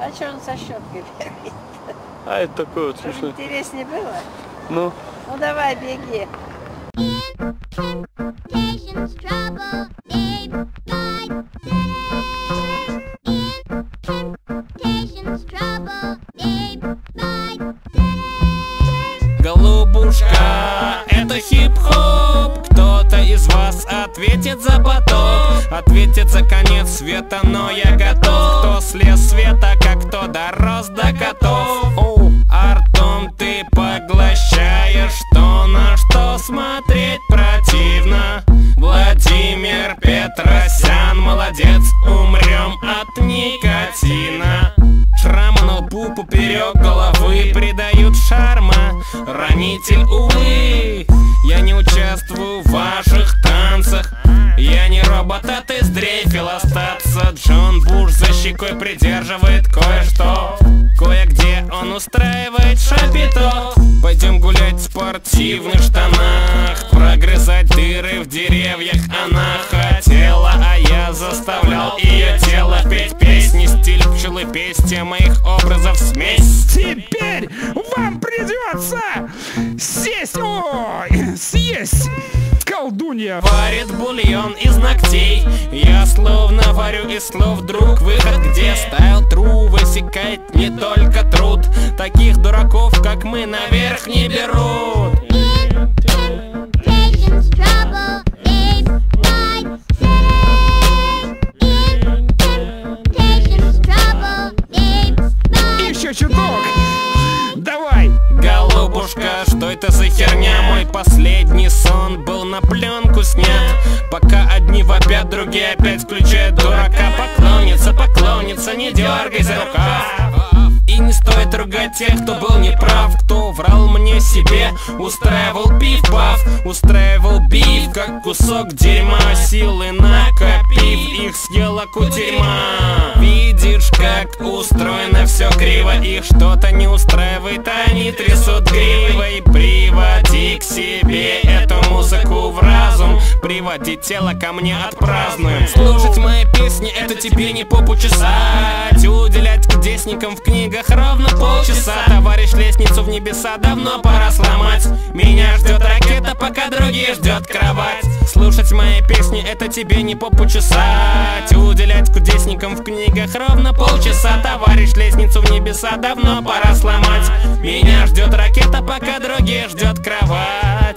А что он со щеткой бегает? А это такое вот смешно. Интереснее было? Ну. Ну давай, беги. Голубушка, это хип-хоп. Кто-то из вас ответит за поток, ответит за конец света, но я готов. Кто слез света, как кто дорос до котов. Артом ты поглощаешь то, на что смотреть противно. Владимир Петросян, молодец, умрем от никотина. Шрамы на лбу поперек головы придают шарма. Ранитель, увы, я не участвую в ваших танцах. Я не робот, а ты сдрейфил остаться. Джон Буш за щекой придерживает кое-что. Кое-где он устраивает шапито. Пойдем гулять в спортивных штанах, прогрызать дыры в деревьях. Она хотела, а я заставлял ее тело петь песни. Стиль пчелы, песня моих образов смесь. Теперь вам придется съесть, колдунья. Варит бульон из ногтей. Я словно варю из слов друг. Выход, где стайл true высекает не только труд. Таких дураков, как мы, наверх не берут. Еще чуток. Давай. Голубушка, что это за херня? Мой последний сон был на пленку снят. Пока одни вопят, другие опять включают дурака. Поклонница, поклонница, не дергай за рукав. И не стоит ругать тех, кто был неправ, кто врал мне себе. Устраивал пиф-паф, устраивал биф, как кусок дерьма. Силы накопив, их съела кутерьма. Видишь, как устроено все криво. Их что-то не устраивает, они трясут гривой. Приводи к себе эту музыку в разум. Приводи тело ко мне, отпразднуем. Слушать мои песни, это тебе не попу чесать. Уделять кудесникам в книгах ровно полчаса. Товарищ, лестницу в небеса давно пора сломать. Меня ждет ракета, пока другие ждет кровать. Слушать мои песни, это тебе не попу чесать. Уделять кудесникам в книгах ровно полчаса. Товарищ, лестницу в небеса давно пора сломать. Меня ждет ракета, пока другие ждет кровать.